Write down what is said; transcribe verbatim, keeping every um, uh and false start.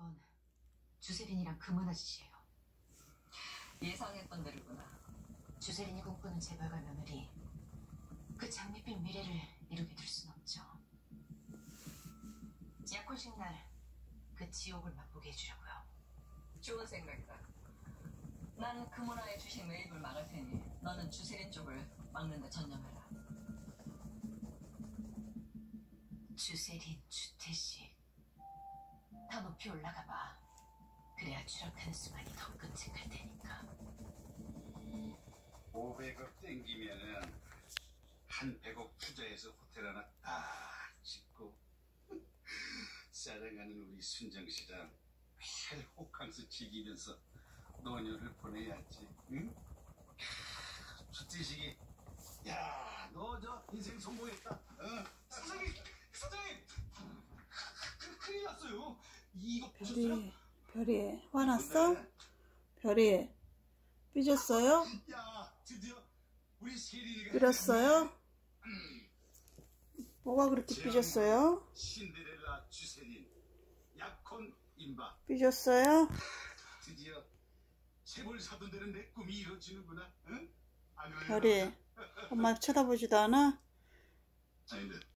건 주세린이랑 금은 아저씨예요. 예상했던 대로구나. 주세린이 꿈꾸는 재벌가 며느리, 그 장밋빛 미래를 이루게 될 순 없죠. 약혼식 날 그 지옥을 맛보게 해주려고요. 좋은 생각이다. 난 금은아의 주식 매입을 막을 테니 너는 주세린 쪽을 막는 데 전념해라. 주세린, 주태식 더 높이 올라가 봐. 그래야 추락하는 순간이 더 끔찍할 테니까. 오백억 땡기면은 한 백억 투자해서 호텔 하나 딱 짓고 사랑하는 우리 순정씨랑 매일 호캉스 즐기면서 노년을 보내야지. 응? 주태식이 야, 너 저 인생 성공했다. 어? 사장님, 사장님, 그, 큰일 났어요. 이거 보셨어요? 별이, 별이 화났어? 별이 삐졌어요? 야, 드디어 우리 세린이가 삐졌어요? 뭐가 그렇게 삐졌어요? 신데렐라 주세린 약혼 임박. 삐졌어요? 드디어 재벌 사돈 되는 내 꿈이 이루어지는구나. 응? 안 그래요? 별이 엄마 쳐다보지도 않아? 아니 근데